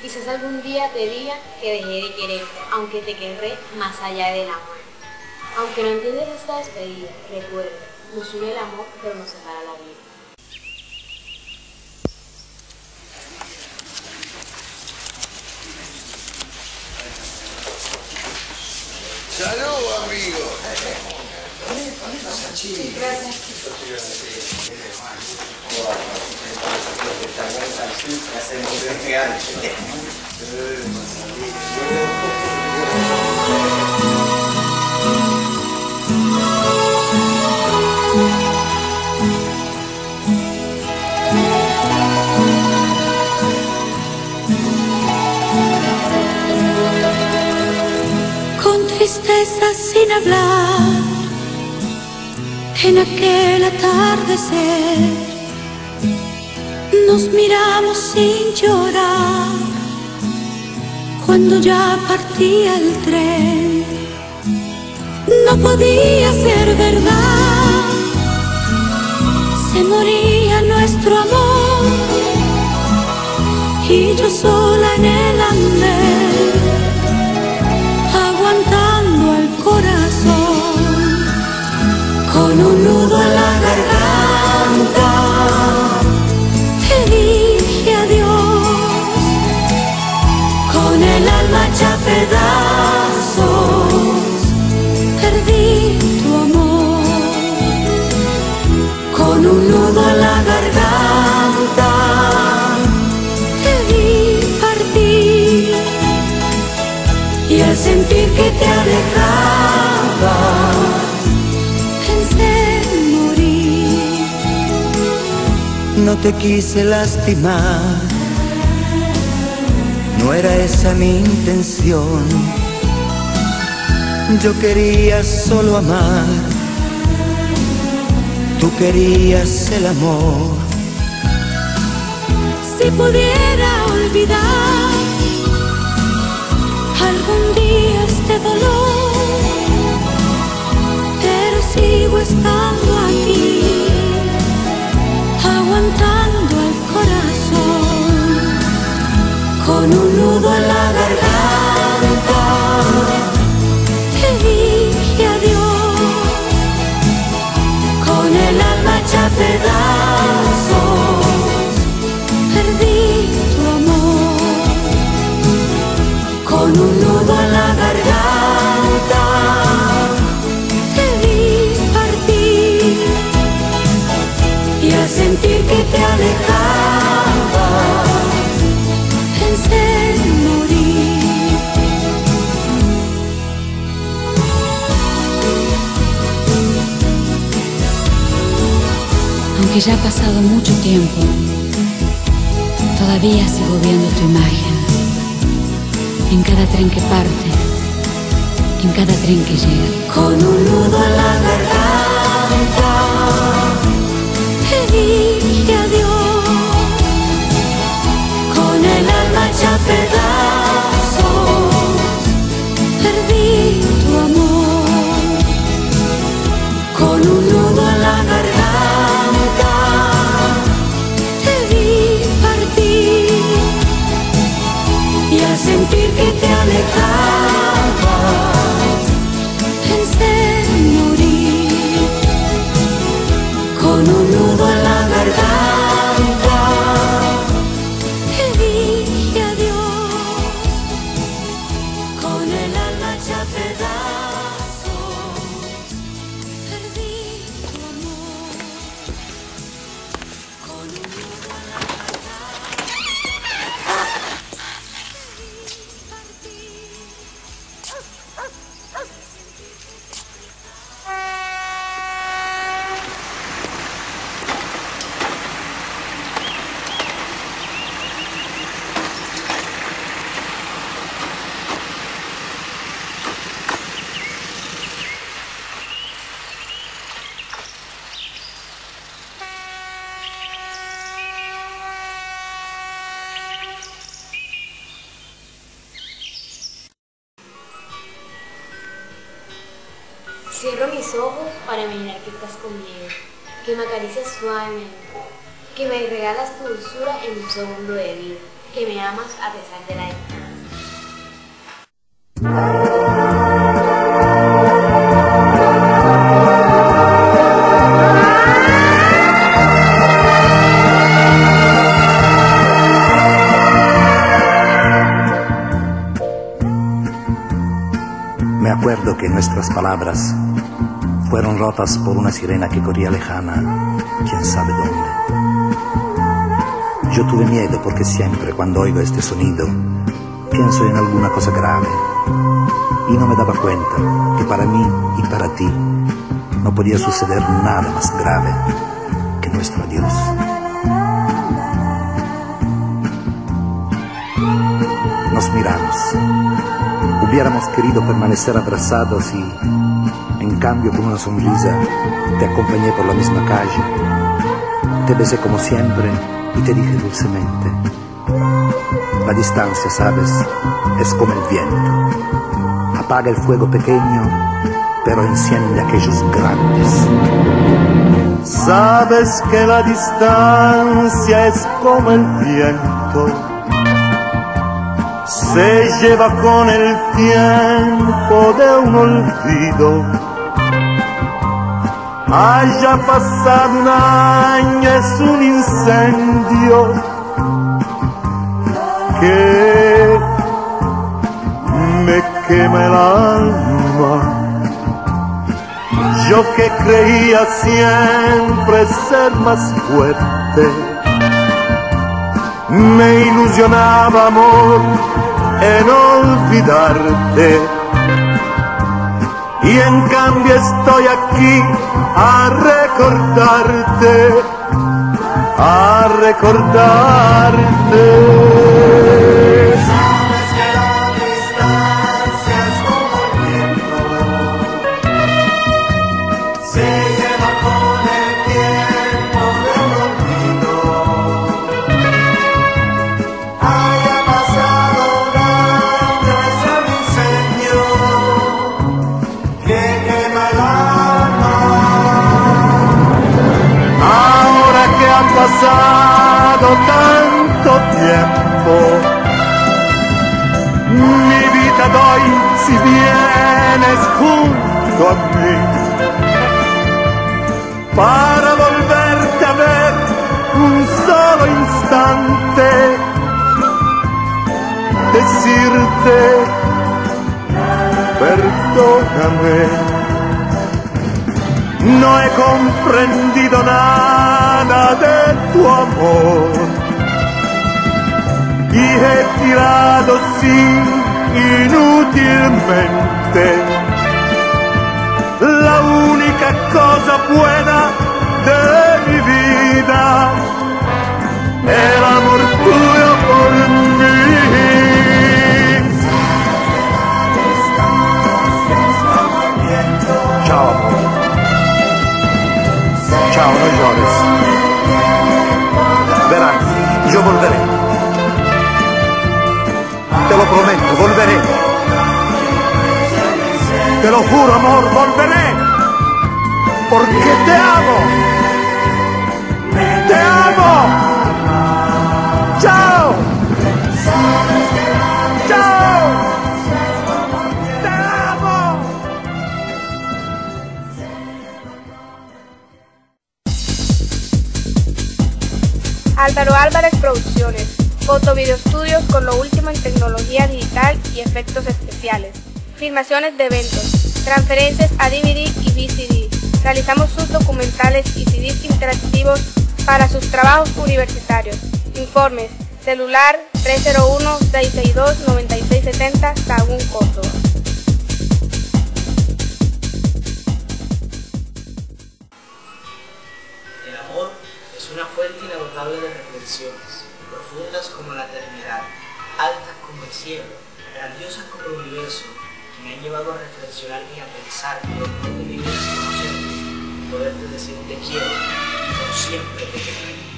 Quizás algún día te diga que dejé de quererte, aunque te querré más allá del amor. Aunque no entiendes esta despedida, recuerda, nos une el amor, pero nos separa la vida. ¡Salud, amigo! Gracias. Con tristeza sin hablar, en aquel atardecer, nos miramos sin llorar, cuando ya partía el tren. No podía ser verdad, se moría nuestro amor, y yo sola en el andén, aguantando el corazón, con un nudo en la garganta, te dije adiós, con el alma hecha pedazos, perdí tu amor, con un nudo en la garganta, te vi partir, y al sentir que te alejabas, pensé morir. No te quise lastimar, no era esa mi intención. Yo quería solo amar, tú querías el amor. Si pudiera olvidar algún día este dolor, pero sigo estando aquí, aguantando el corazón, con un nudo en la garganta, te dije adiós, con el alma hecha pedazos, perdí tu amor, con un nudo en la garganta, te vi partir, y al sentir que te alejabas, pensé morir. Aunque ya ha pasado mucho tiempo, todavía sigo viendo tu imagen, en cada tren que parte, en cada tren que llega. Con un nudo en la garganta, te dije adiós, con el alma hecha pedazos, perdí tu amor, con un nudo en la garganta, te vi partir, y al sentir que te alejabas, pensé morir, con un nudo en la garganta, te dije adiós, con el alma hecha pedazos, perdí tu amor, con un nudo en la garganta, te vi partir. Cierro mis ojos para imaginar que estás conmigo, que me acaricias suavemente, que me regalas tu dulzura en un segundo de vida, que me amas a pesar de la distancia. Me acuerdo que nuestras palabras fueron rotas por una sirena que corría lejana, quién sabe dónde. Yo tuve miedo porque siempre cuando oigo este sonido pienso en alguna cosa grave y no me daba cuenta que para mí y para ti no podía suceder nada más grave que nuestro adiós. Nos miramos. Hubiéramos querido permanecer abrazados y, en cambio, con una sonrisa, te acompañé por la misma calle, te besé como siempre y te dije dulcemente, la distancia, sabes, es como el viento, apaga el fuego pequeño, pero enciende aquellos grandes. Sabes que la distancia es como el viento, se lleva con el tiempo de un olvido. Haya pasado un año, es un incendio que me quema el alma. Yo que creía siempre ser más fuerte, me ilusionaba, amor, en olvidarte, y en cambio estoy aquí a recordarte, a recordarte. Sabes que la distancia es como el viento, se lleva con el tiempo de un olvido. Haya pasado un año, es un incendio que quema el alma. Ahora que ha pasado tanto tiempo, mi vida doy si vienes junto a mí, para volverte a ver un solo instante, decirte perdóname. No he comprendido nada de tu amor y he tirado sí inútilmente la única cosa buena de mi vida, el amor tuyo por mí. Chao, amor. Chao, no llores. Verás, yo volveré. Te lo prometo, volveré. Te lo juro, amor, volveré. Porque te amo. Te amo. Chao. Chao. Te amo. Álvaro Álvarez Producciones, foto video estudios con lo último en tecnología digital y efectos especiales, filmaciones de eventos, transferencias a DVD y VCD. Realizamos sus documentales y CDs interactivos para sus trabajos universitarios. Informes: celular 301-662-9670, Sahagún, Córdoba. El amor es una fuente inagotable de reflexiones, profundas como la eternidad, altas como el cielo, grandiosas como el universo, que me han llevado a reflexionar y a pensar que lo mejor de vivir es conocerte, poderte decir te quiero y por siempre te quedaré.